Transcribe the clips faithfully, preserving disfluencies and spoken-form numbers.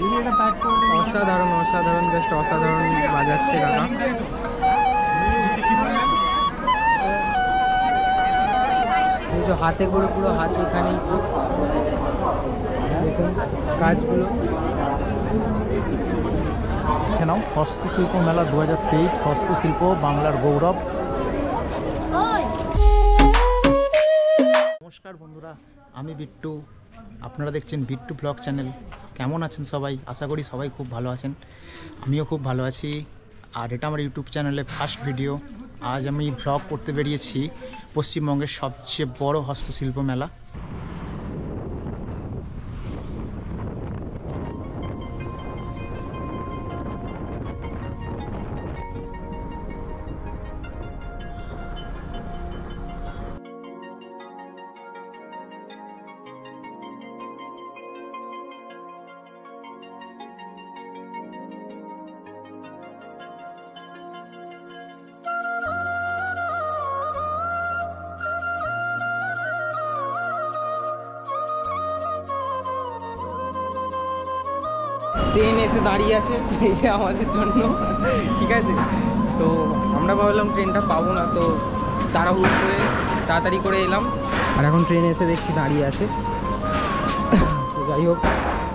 অসাধারণ অসাধারণ জাস্ট অসাধারণ বাজাচ্ছে কাকা। এই যে হাতে করে পুরো হাত এখানেই দেখুন কাজগুলো। নাও হস্তশিল্প মেলা দু হাজার তেইশ, হস্তশিল্প বাংলার গৌরব। নমস্কার বন্ধুরা, আমি বিট্টু, আপনারা দেখছেন বিট্টু ব্লগ চ্যানেল। কেমন আছেন সবাই? আশা করি সবাই খুব ভালো আছেন, আমিও খুব ভালো আছি। আর এটা আমার ইউটিউব চ্যানেলে ফার্স্ট ভিডিও। আজ আমি ব্লগ করতে বেরিয়েছি পশ্চিমবঙ্গের সবচেয়ে বড় হস্তশিল্প মেলা। ট্রেন এসে দাঁড়িয়ে আছে এই যে আমাদের জন্য, ঠিক আছে। তো আমরা ভাবলাম ট্রেনটা পাবো না, তো তাড়াহুড়ো করে তাড়াতাড়ি করে এলাম। আর এখন ট্রেন এসে দেখছি দাঁড়িয়ে আছে। তো যাই হোক,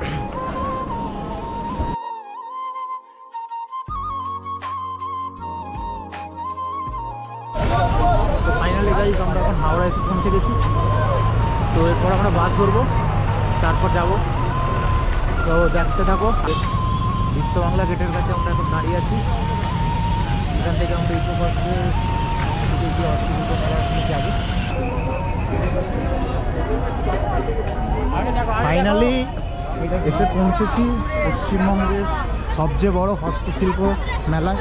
তো ফাইনালি গাইস আমরা এখন হাওড়া এসে পৌঁছে গেছি। তো এরপর আমরা বাস ধরবো, তারপর যাব। তো দেখতে থাকো। বিশ্ব বাংলা গেটের কাছে আমরা এখন দাঁড়িয়ে আছি। এখান থেকে আমরা ইকো পার্কে থেকে গিয়ে হস্তশিল্প মেলার যাবো। ফাইনালি এসে পৌঁছেছি পশ্চিমবঙ্গের সবচেয়ে বড় হস্তশিল্প মেলায়।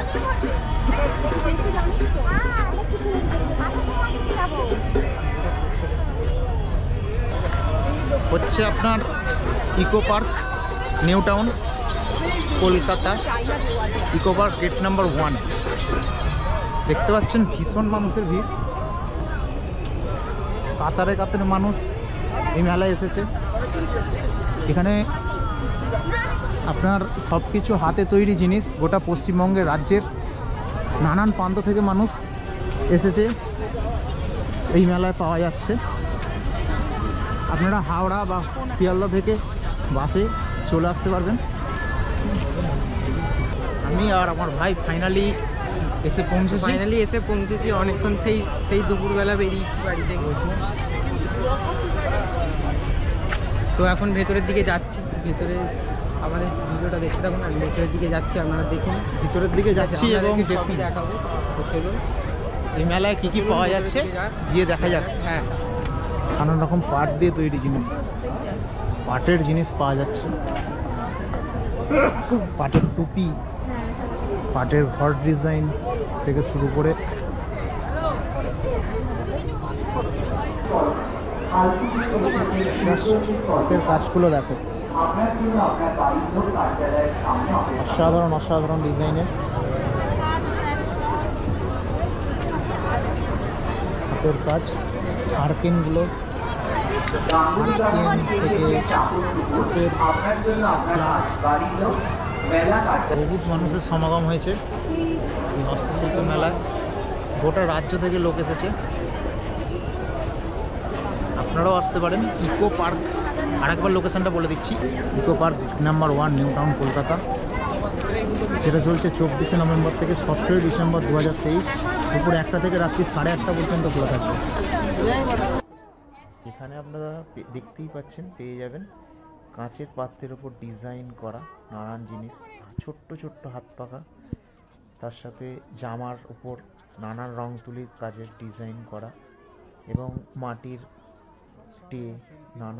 হচ্ছে আপনার eco park, new town, Kolkata. Eco park gate number one. দেখতে পাচ্ছেন ভীষণ মানুষের ভিড়, কাতারে কাতারে মানুষ এই মেলায় এসেছে। এখানে আপনার সব কিছু হাতে তৈরি জিনিস, গোটা পশ্চিমবঙ্গের রাজ্যের নানান প্রান্ত থেকে মানুষ এসেছে, এই মেলায় পাওয়া যাচ্ছে। আপনারা হাওড়া বা শিয়ালদা থেকে বাসে চলে আসতে পারবেন। আমি আর আমার ভাই ফাইনালি এসে পৌঁছেছি ফাইনালি এসে পৌঁছেছি অনেকক্ষণ, সেই সেই দুপুরবেলা বেরিয়েছি বাড়ি থেকে। তো এখন ভেতরের দিকে যাচ্ছি, ভেতরে আমাদের ভিডিওটা দেখতে থাকুন। আমি ভেতরের দিকে যাচ্ছি, আপনারা দেখুন। ভিতরের দিকে যাচ্ছি এবং সবই দেখাবো। তো চলুন, এই মেলায় কী কী পাওয়া যাচ্ছে গিয়ে দেখা যাক। হ্যাঁ, নানান রকম পাট দিয়ে তৈরি জিনিস, পাটের জিনিস পাওয়া যাচ্ছে। পাটের টুপি, পাটের ঘর ডিজাইন থেকে শুরু করে হাতের কাজগুলো দেখো, অসাধারণ অসাধারণ ডিজাইনের হাতের কাজ। আর্কেনগুলো, আর্কেন থেকে বহুত মানুষের সমাগম হয়েছে এই হস্তশিল্প মেলায়। গোটা রাজ্য থেকে লোক এসেছে, আপনারাও আসতে পারেন। ইকো পার্ক, আরেকবার লোকেশনটা বলে দিচ্ছি, eco park number one, new town, Kolkata. যেটা চলছে চব্বিশে নভেম্বর থেকে সতেরোই ডিসেম্বর দু হাজার তেইশ দুপুর একটা থেকে রাত্রি সাড়ে আটটা পর্যন্ত খোলা থাকবে। এখানে আপনারা দেখতেই পাচ্ছেন, পেয়ে যাবেন কাঁচের পাত্রের ওপর ডিজাইন করা নানান জিনিস, ছোট্ট ছোট্ট হাত পাকা। তার সাথে জামার উপর নানান রং তুলির কাজের ডিজাইন করা এবং মাটির টে নানা।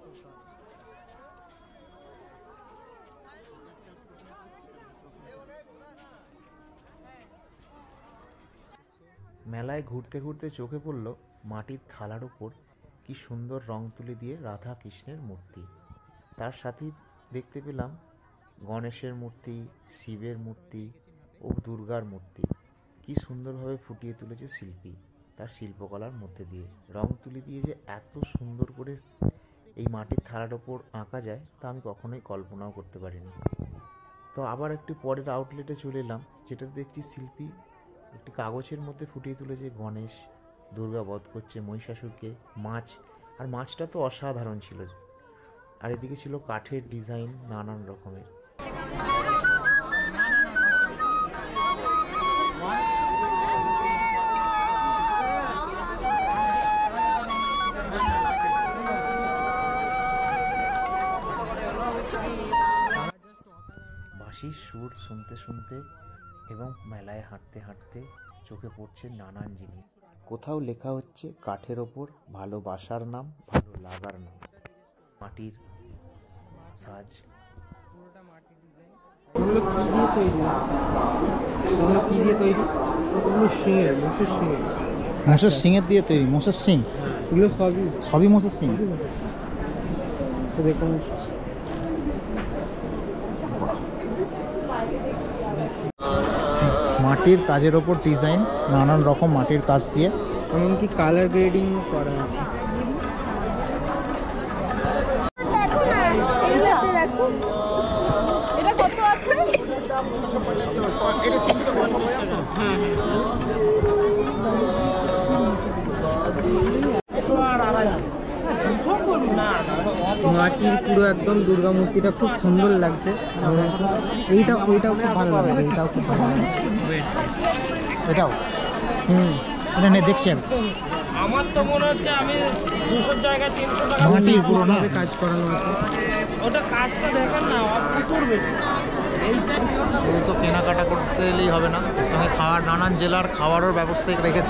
মেলায় ঘুরতে ঘুরতে চোখে পড়ল মাটির থালার উপর কি সুন্দর রং তুলি দিয়ে রাধা কৃষ্ণের মূর্তি। তার সাথেই দেখতে পেলাম গণেশের মূর্তি, শিবের মূর্তি ও দুর্গার মূর্তি। কি সুন্দরভাবে ফুটিয়ে তুলেছে শিল্পী তার শিল্পকলার মধ্যে দিয়ে। রং তুলি দিয়ে যে এত সুন্দর করে এই মাটির থালার ওপর আঁকা যায় তা আমি কখনোই কল্পনাও করতে পারিনি। তো আবার একটি পরের আউটলেটে চলে এলাম, যেটাতে দেখছি শিল্পী একটি কাগজের মধ্যে ফুটিয়ে তুলেছে গণেশ দুর্গা বধ করছে মহিষাসুরকে, মাছ, আর মাছটা তো অসাধারণ ছিল। আর এদিকে ছিল কাঠের ডিজাইন নানান রকমের। বাঁশির সুর শুনতে শুনতে এবং মেলায় হাঁটতে হাঁটতে চোখে পড়ছে নানান জিনিস। কোথাও লেখা হচ্ছে কাঠের ওপর ভালোবাসার নাম, ভালো লাগার নাম, মাটির সাজ। পুরোটা মাটির ডিজাইন। এগুলো কি দিয়ে তৈরি? এগুলো কি দিয়ে তৈরি? এগুলো শিঙের, মোষের শিঙের। মোষের সিংয়ের দিয়ে তৈরি। মোষের সিং? এগুলো সবই সবই মোষের সিং? তো দেখুন, মাটির কাজের ওপর ডিজাইন, নানান রকম মাটির কাজ দিয়ে, এমনকি কালার গ্রেডিং করা আছে। দেখো না, এইটাতে দেখো। এটা কত আছে? এটা তিনশো পঞ্চাশ টাকা। হ্যাঁ মাটির পুরো একদম দুর্গা মূর্তিটা খুব সুন্দর লাগছে। এইটা ওইটাও খুব ভালো লাগছে, এইটাও খুব ভালো লাগছে। এটাও হুম, এটা নিয়ে দেখছেন আমার তো মনে হচ্ছে আমি দুশো জায়গায় তিনশো টাকা মাটির পুরো না? ভাবে কাজ করানো আছে। ওটা কাজটা দেখেন না, প্রচুর বেশি। শুধু তো কেনাকাটা করতে এলেই হবে না, এর সঙ্গে খাওয়ার, নানান জেলার খাওয়ারও ব্যবস্থা রেখেছে।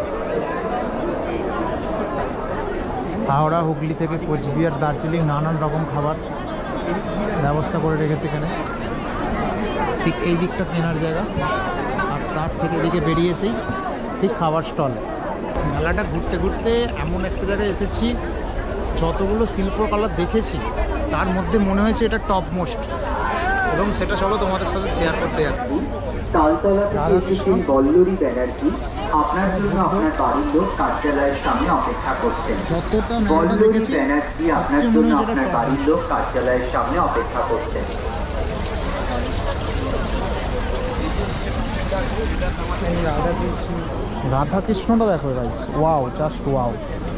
হাওড়া, হুগলি থেকে কোচবিহার, দার্জিলিং, নানান রকম খাবার ব্যবস্থা করে রেখেছে এখানে। ঠিক এই দিকটা কেনার জায়গা, আর তার থেকে এদিকে বেরিয়েছেই ঠিক খাবার স্টল। মেলাটা ঘুরতে ঘুরতে এমন একটা জায়গায় এসেছি, যতগুলো শিল্পকলা দেখেছি তার মধ্যে মনে হয়েছে এটা টপ মোস্ট, এবং সেটা চলো তোমাদের সাথে শেয়ার করতে যাচ্ছি। তালতলা থেকে এসেছেন বল্লরী ব্যানার্জি, আপনার জন্য আপনার বাড়ির লোক কার্যালয়ের সামনে অপেক্ষা করছেন। যতটা মেলাটা বল্লরী দেখেছি ব্যানার্জি আপনার সবচেয়ে জন্য মনে হয়েছে আপনার এটা top বাড়ির লোক কার্যালয়ের সামনে অপেক্ষা করছেন। রাধা কৃষ্ণটা দেখো গাইস, ওয়াও, জাস্ট ওয়াও।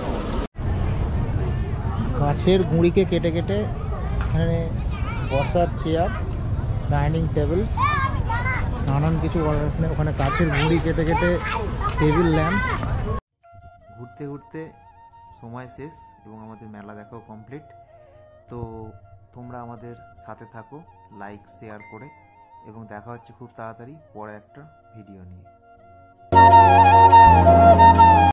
গাছের গুঁড়িকে কেটে কেটে এখানে বসার চেয়ার, ডাইনিং টেবিল, নানান কিছু করার আছে। ওখানে গাছের গুঁড়ি কেটে কেটে টেবিল ল্যাম্প। ঘুরতে ঘুরতে সময় শেষ এবং আমাদের মেলা দেখাও কমপ্লিট। তো তোমরা আমাদের সাথে থাকো লাইক শেয়ার করে, এবং দেখা হচ্ছে খুব তাড়াতাড়ি পরে একটা ভিডিও নিয়ে।